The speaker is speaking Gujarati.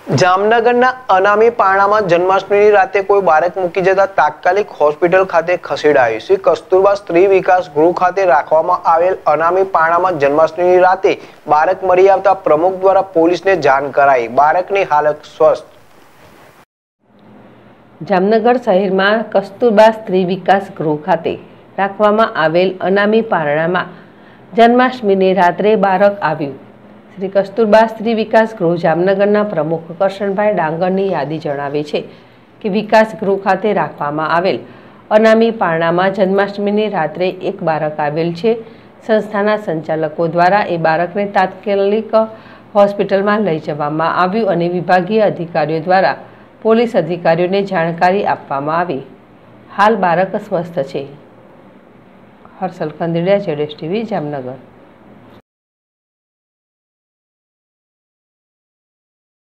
જામનગરના અનામી પારણામાં જન્માષ્ટમીની રાતે કોઈ બાળક મૂકી જતા તાત્કાલિક હોસ્પિટલ ખાતે ખસેડાયું। શ્રી કસ્તુરબા સ્ત્રી વિકાસ ગૃહ ખાતે રાખવામાં આવેલ અનામી પારણામાં જન્માષ્ટમીની રાતે બાળક મળી આવતા પ્રમુખ દ્વારા પોલીસને જાણ કરાઈ। બાળકની હાલત સ્વસ્થ। જામનગર શહેરમાં કસ્તુરબા સ્ત્રી વિકાસ ગૃહ ખાતે રાખવામાં આવેલ અનામી પારણામાં જન્માષ્ટમીની રાત્રે બાળક આવ્યું। શ્રી કસ્તુરબા સ્ત્રી વિકાસ ગૃહ જામનગરના પ્રમુખ કરશનભાઈ ડાંગરની યાદી જણાવે છે કે વિકાસ ગૃહ ખાતે રાખવામાં આવેલ અનામી પારણામાં જન્માષ્ટમીની રાત્રે એક બાળક આવેલ છે। સંસ્થાના સંચાલકો દ્વારા એ બાળકને તાત્કાલિક હોસ્પિટલમાં લઈ જવામાં આવ્યું અને વિભાગીય અધિકારીઓ દ્વારા પોલીસ અધિકારીઓને જાણકારી આપવામાં આવી। હાલ બાળક સ્વસ્થ છે। હર્ષલ કંદડિયા, ZSTV, જામનગર।